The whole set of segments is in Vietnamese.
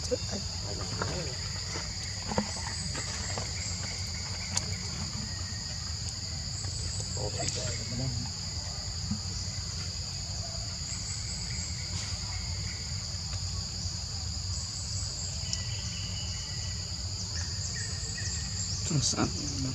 Sẵn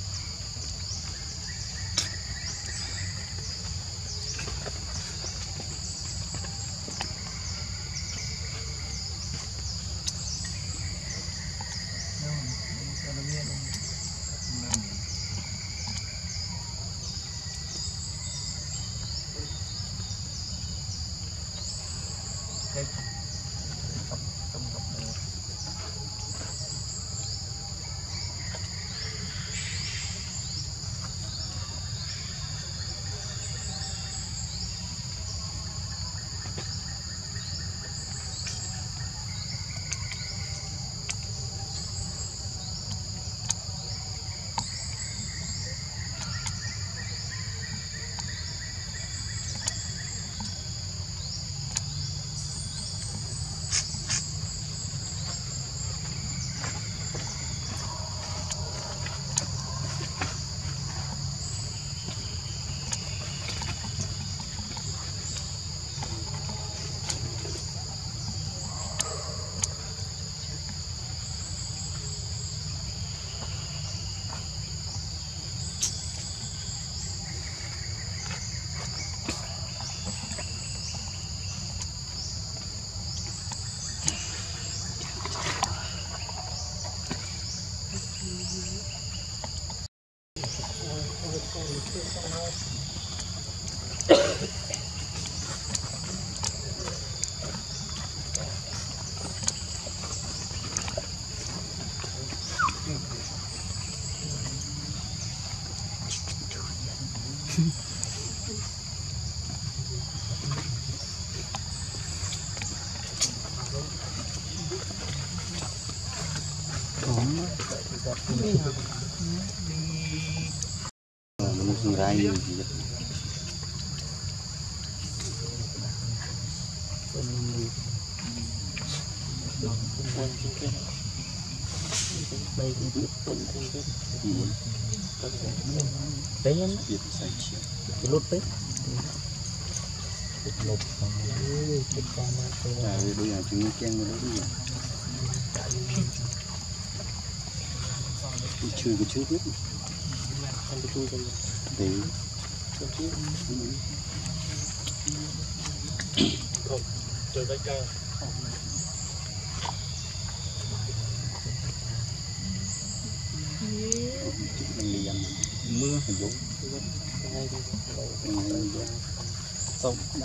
rai gì đấy nhá lút đấy lút bây giờ chúng ken rồi đấy chưa cái trước biết để không trời đất cao mưa phải dũng xong đã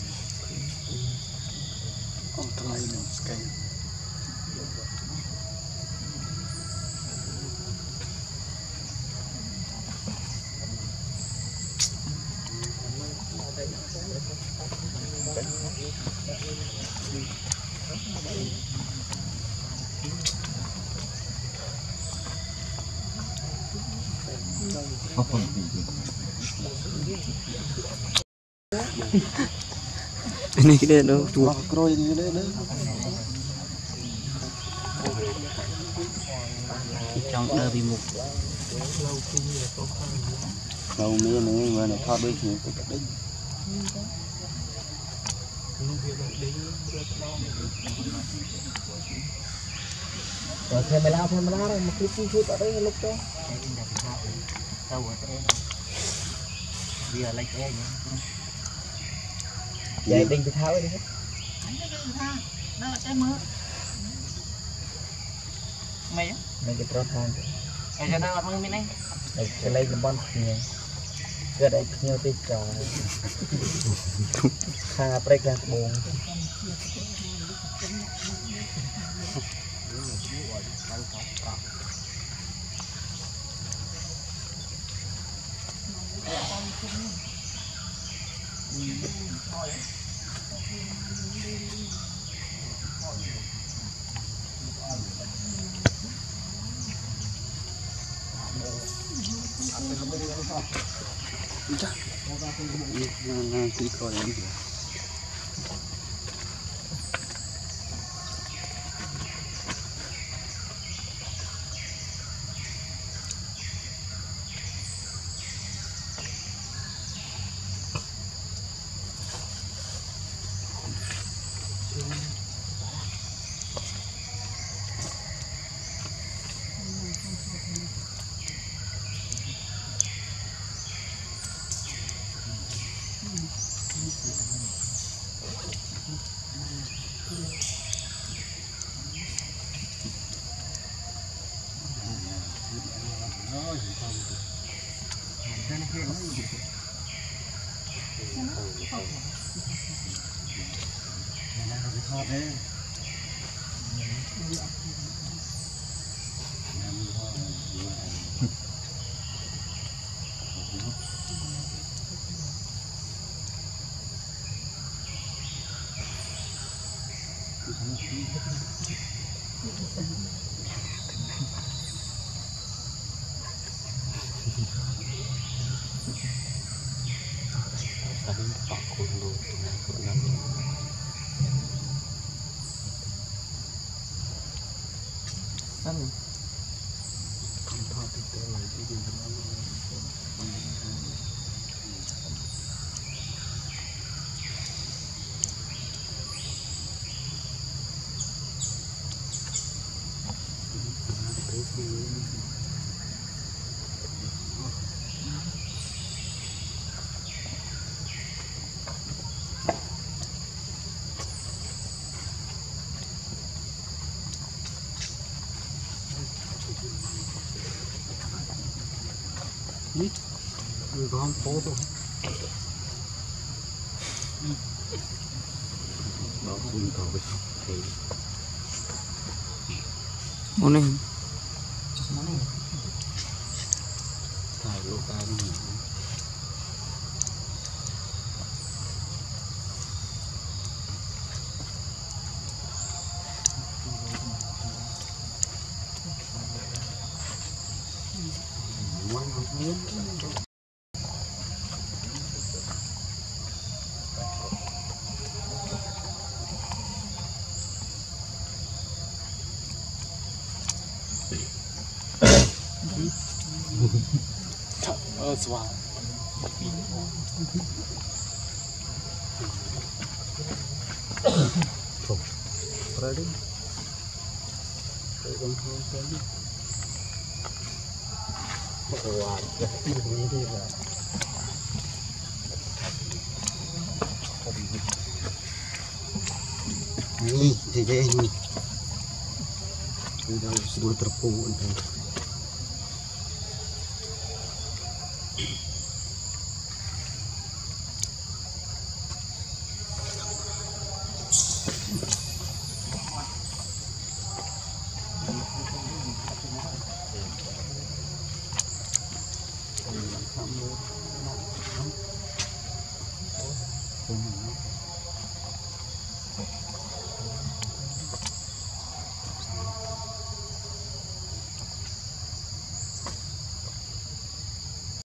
con thay mình cây ini kita đâu chùa rồi ini đấy đấy trong đời bị mục đâu nữa mà nó thoát đôi thì cái đấy rồi thêm mày lao rồi một chút ở đây lúc đó đâu rồi bây giờ lấy cái nhá vậy đinh cái tháo đi hết đó là cái mưa mày cái tròn thang cái cho nó mưa mình này cái lấy cái bon kia cái đấy nhiều tí trà thang break ra buồn tí coi em Người con phố thôi. Đó cũng có cái thì món này ถ่ายรูปได้ไม่มีสว่างถูกอะไรดิไปลงทุนกันดิโอ้ว้าวนี่ดีเลยนี่ที่เจนี่เราsudah terpukul kamu